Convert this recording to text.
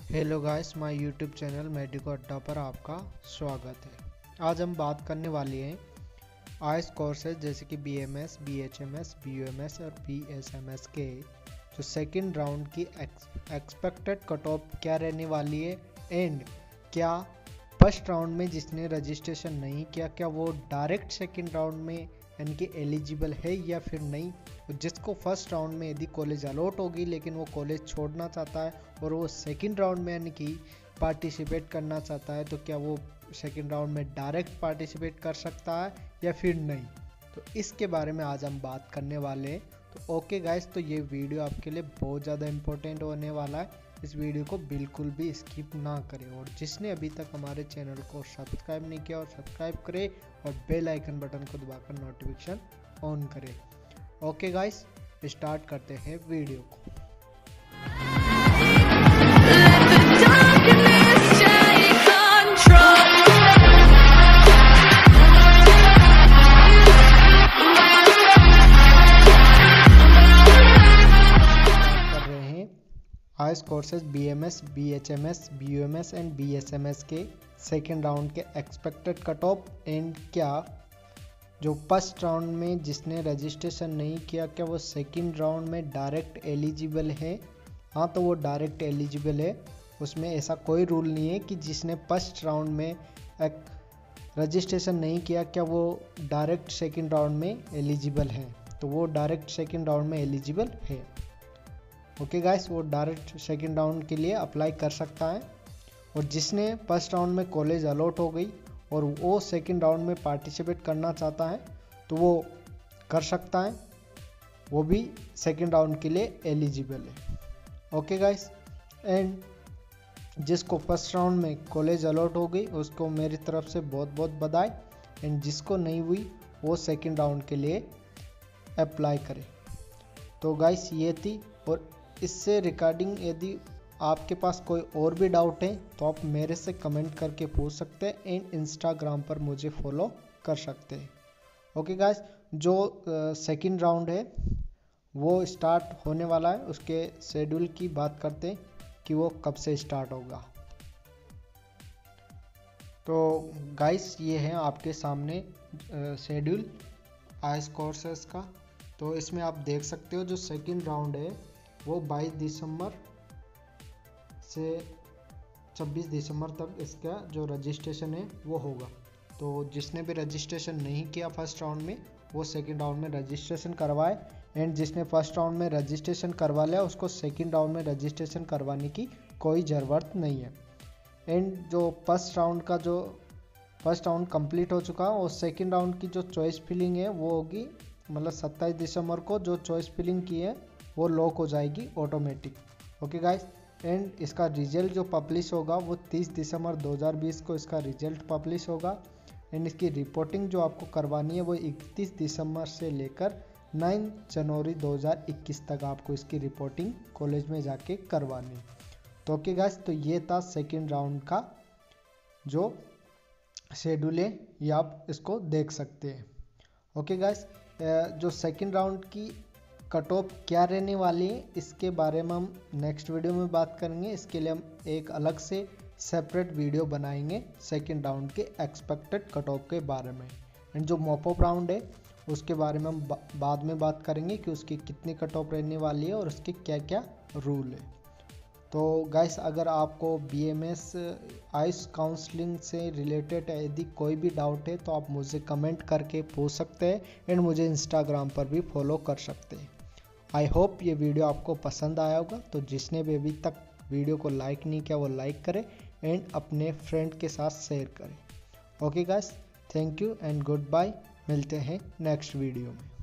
Hello guys, my YouTube channel medico Adda पर आपका स्वागत है। आज हम बात करने वाले हैं आईएएस कोर्सेज जैसे कि बीएमएस, बीएचएमएस, बीयूएमएस और बीएसएमएस के जो सेकंड राउंड की एक्सपेक्टेड कट ऑफ क्या रहने वाली है एंड क्या फर्स्ट राउंड में जिसने रजिस्ट्रेशन नहीं किया क्या वो डायरेक्ट सेकंड राउंड में यानी कि एलिजिबल है या फिर नहीं। जिसको फर्स्ट राउंड में यदि कॉलेज अलॉट होगी लेकिन वो कॉलेज छोड़ना चाहता है और वो सेकंड राउंड में यानी कि पार्टिसिपेट करना चाहता है तो क्या वो सेकंड राउंड में डायरेक्ट पार्टिसिपेट कर सकता है या फिर नहीं। तो इसके बारे में आज हम बात करने वाले हैं। तो ओके गाइस, तो ये वीडियो आपके लिए बहुत ज़्यादा इम्पोर्टेंट होने वाला है। इस वीडियो को बिल्कुल भी स्किप ना करें और जिसने अभी तक हमारे चैनल को सब्सक्राइब नहीं किया और सब्सक्राइब करें और बेल आइकन बटन को दबाकर नोटिफिकेशन ऑन करें। ओके गाइस, स्टार्ट करते हैं वीडियो को। IAS courses BMS, BHMS, BUMS and BSMS के सेकेंड राउंड के एक्सपेक्टेड कट ऑफ एंड क्या जो फर्स्ट राउंड में जिसने रजिस्ट्रेशन नहीं किया क्या वो सेकेंड राउंड में डायरेक्ट एलिजिबल है। हाँ, तो वो डायरेक्ट एलिजिबल है, उसमें ऐसा कोई रूल नहीं है कि जिसने फर्स्ट राउंड में रजिस्ट्रेशन नहीं किया क्या वो डायरेक्ट सेकेंड राउंड में एलिजिबल है। तो वो डायरेक्ट सेकेंड राउंड में एलिजिबल है। ओके गाइस, वो डायरेक्ट सेकेंड राउंड के लिए अप्लाई कर सकता है और जिसने फर्स्ट राउंड में कॉलेज अलॉट हो गई और वो सेकेंड राउंड में पार्टिसिपेट करना चाहता है तो वो कर सकता है, वो भी सेकेंड राउंड के लिए एलिजिबल है। ओके गाइस, एंड जिसको फर्स्ट राउंड में कॉलेज अलॉट हो गई उसको मेरी तरफ से बहुत बहुत बधाई एंड जिसको नहीं हुई वो सेकेंड राउंड के लिए अप्लाई करे। तो गाइस ये थी, और इससे रिगार्डिंग यदि आपके पास कोई और भी डाउट है तो आप मेरे से कमेंट करके पूछ सकते हैं एंड इंस्टाग्राम पर मुझे फॉलो कर सकते हैं। ओके गाइस, जो सेकंड राउंड है वो स्टार्ट होने वाला है, उसके शेड्यूल की बात करते हैं कि वो कब से स्टार्ट होगा। तो गाइस ये है आपके सामने शेड्यूल आईएएस कोर्सेस का। तो इसमें आप देख सकते हो जो सेकंड राउंड है वो 22 दिसंबर से 26 दिसंबर तक इसका जो रजिस्ट्रेशन है वो होगा। तो जिसने भी रजिस्ट्रेशन नहीं किया फर्स्ट राउंड में वो सेकंड राउंड में रजिस्ट्रेशन करवाए एंड जिसने फर्स्ट राउंड में रजिस्ट्रेशन करवा लिया उसको सेकंड राउंड में रजिस्ट्रेशन करवाने की कोई ज़रूरत नहीं है। एंड जो फर्स्ट राउंड कंप्लीट हो चुका है और सेकंड राउंड की जो चॉइस फिलिंग है वो होगी मतलब 27 दिसंबर को जो चॉइस फिलिंग की है वो लॉक हो जाएगी ऑटोमेटिक। ओके गाइस, एंड इसका रिजल्ट जो पब्लिश होगा वो 30 दिसंबर 2020 को इसका रिजल्ट पब्लिश होगा एंड इसकी रिपोर्टिंग जो आपको करवानी है वो 31 दिसंबर से लेकर 9 जनवरी 2021 तक आपको इसकी रिपोर्टिंग कॉलेज में जाके करवानी है। तो ओके गाइस, तो ये था सेकेंड राउंड का जो शेड्यूल है, ये आप इसको देख सकते हैं। ओके गाइस, जो सेकेंड राउंड की कट ऑफ क्या रहने वाली है इसके बारे में हम नेक्स्ट वीडियो में बात करेंगे। इसके लिए हम एक अलग से सेपरेट वीडियो बनाएंगे सेकेंड राउंड के एक्सपेक्टेड कट ऑफ के बारे में। एंड जो मॉपअप राउंड है उसके बारे में हम बाद में बात करेंगे कि उसकी कितनी कट ऑफ रहने वाली है और उसके क्या क्या रूल है। तो गाइस, अगर आपको बीएमएस आईएएस काउंसलिंग से रिलेटेड यदि कोई भी डाउट है तो आप मुझे कमेंट करके पूछ सकते हैं एंड मुझे इंस्टाग्राम पर भी फॉलो कर सकते हैं। आई होप ये वीडियो आपको पसंद आया होगा। तो जिसने भी अभी तक वीडियो को लाइक नहीं किया वो लाइक करे एंड अपने फ्रेंड के साथ शेयर करें। Okay guys, thank you and good bye, मिलते हैं नेक्स्ट वीडियो में।